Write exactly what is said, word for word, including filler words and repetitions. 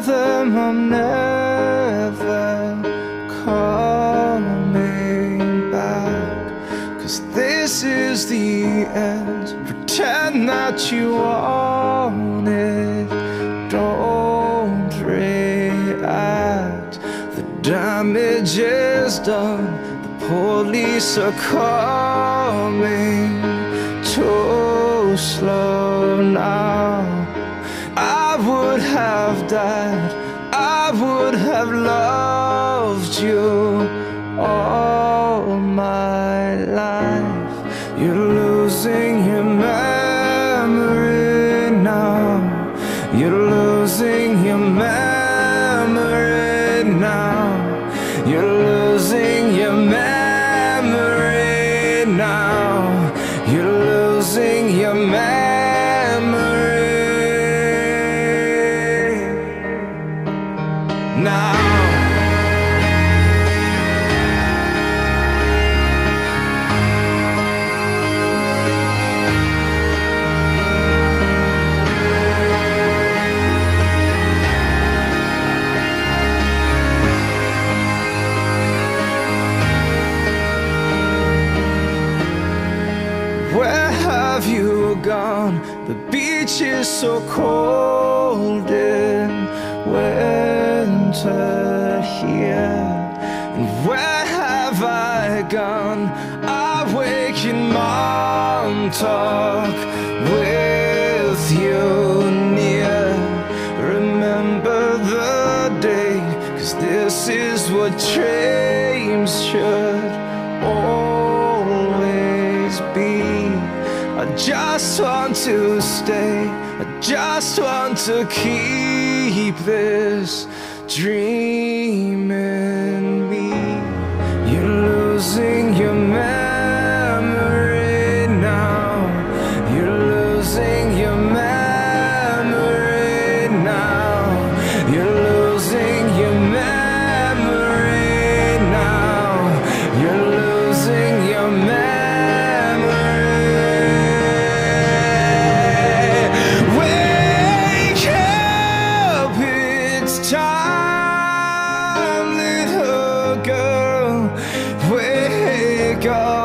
them I'm never coming back, 'cause this is the end. Pretend that you want it, don't react. The damage is done, the police are coming too slow now. I would have died, I would have loved you all my life. You're losing your memory now. You're losing your memory now. You're losing your memory now. You're losing your memory now. Where have you gone? The beach is so cold in winter here. And where have I gone? I wake in Montauk with you near. Remember the day, 'cause this is what dreams should always be. I just want to stay, I just want to keep this dream in me. You're losing your memory now. You're losing your memory now. You're losing your memory now. You're losing your memory. Time, little girl, wake up.